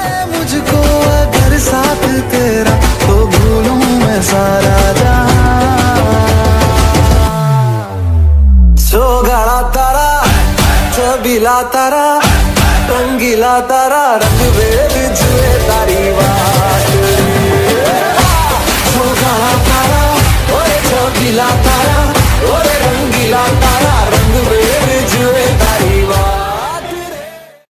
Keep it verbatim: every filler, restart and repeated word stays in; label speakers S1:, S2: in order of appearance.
S1: मुझको अगर साथ तेरा तो भूलूं मैं सारा जहां। सोगड़ा तारा छबीला तारा रंगीला तारा रंग भेद जुए तारी वाह।